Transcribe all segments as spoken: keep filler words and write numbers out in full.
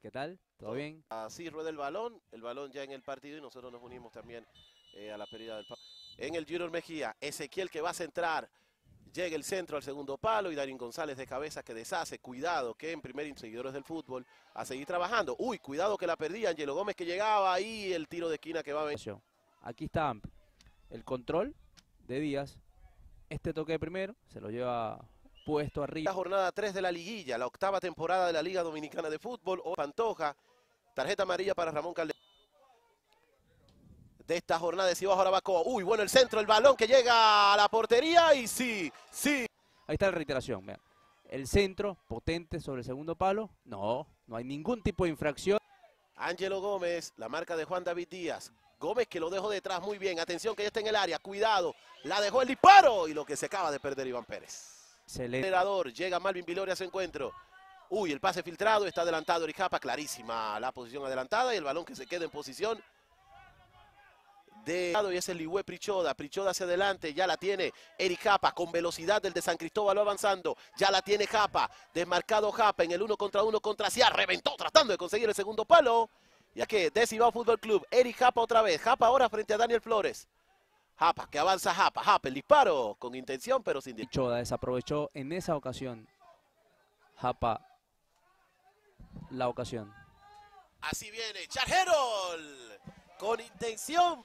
¿Qué tal? ¿Todo bien? Así rueda el balón, el balón ya en el partido y nosotros nos unimos también eh, a la pérdida del palo. En el Junior Mejía, Ezequiel que va a centrar, llega el centro al segundo palo y Darín González de cabeza que deshace. Cuidado que en primer seguidores del fútbol a seguir trabajando. Uy, cuidado que la perdía Angelo Gómez que llegaba ahí, el tiro de esquina que va a venir. Aquí está el control de Díaz. Este toque de primero se lo lleva puesto arriba. La jornada tres de la liguilla, la octava temporada de la Liga Dominicana de Fútbol. O Pantoja, tarjeta amarilla para Ramón Calderón. De esta jornada de Cibao Jarabacoa. Uy, bueno el centro, el balón que llega a la portería y sí, sí. Ahí está la reiteración, vean. El centro, potente sobre el segundo palo. No, no hay ningún tipo de infracción. Ángelo Gómez, la marca de Juan David Díaz. Gómez que lo dejó detrás muy bien. Atención que ya está en el área, cuidado. La dejó el disparo y lo que se acaba de perder Iván Pérez. Excelente. Llega Malvin Viloria a su encuentro. Uy, el pase filtrado, está adelantado Eric Japa, clarísima la posición adelantada y el balón que se queda en posición de y es el Ligüe Prichoda, Prichoda hacia adelante, ya la tiene Eric Japa, con velocidad del de San Cristóbal va avanzando, ya la tiene Japa, desmarcado Japa en el uno contra uno contra Cia, reventó tratando de conseguir el segundo palo, ya que de Cibao Fútbol Club, Eric Japa otra vez, Japa ahora frente a Daniel Flores, Japa que avanza Japa, Japa el disparo con intención pero sin disparo. Prichoda desaprovechó en esa ocasión Japa la ocasión. Así viene Charjerol con intención.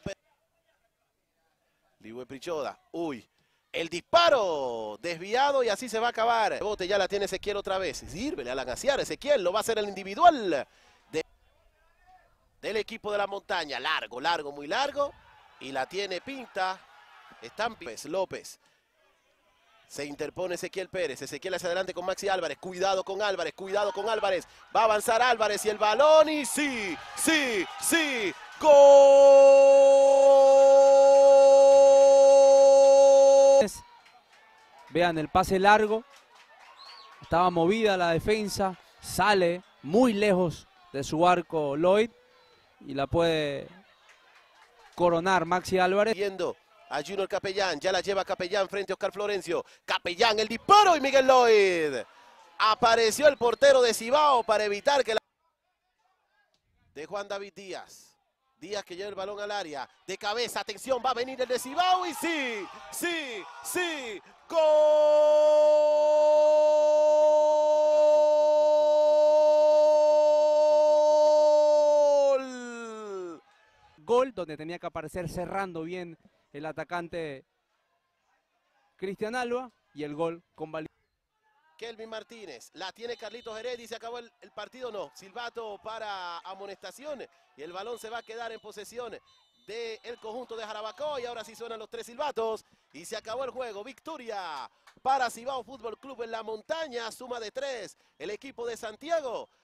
Ligüe Prichoda, uy, el disparo desviado y así se va a acabar. El bote ya la tiene Ezequiel otra vez. Sírvele a la Gaciar, Ezequiel, lo va a hacer el individual de, del equipo de la montaña. Largo, largo, muy largo. Y la tiene Pinta. Están López, López. Se interpone Ezequiel Pérez. Ezequiel hacia adelante con Maxi Álvarez. Cuidado con Álvarez, cuidado con Álvarez. Va a avanzar Álvarez y el balón y sí, sí, sí. ¡Gol! Vean el pase largo. Estaba movida la defensa. Sale muy lejos de su arco Lloyd. Y la puede coronar Maxi Álvarez. Viendo a Junior Capellán, ya la lleva Capellán frente a Oscar Florencio. Capellán, el disparo y Miguel Lloyd. Apareció el portero de Cibao para evitar que la... De Juan David Díaz. Díaz que lleva el balón al área. De cabeza, atención, va a venir el de Cibao y sí, sí, sí. ¡Gol! Gol donde tenía que aparecer cerrando bien el atacante Cristian Alba y el gol con validez. Kelvin Martínez, la tiene Carlitos Heredia y se acabó el, el partido, no, silbato para amonestación y el balón se va a quedar en posesión del conjunto de Jarabacoa y ahora sí suenan los tres silbatos y se acabó el juego, victoria para Cibao Fútbol Club en la montaña, suma de tres, el equipo de Santiago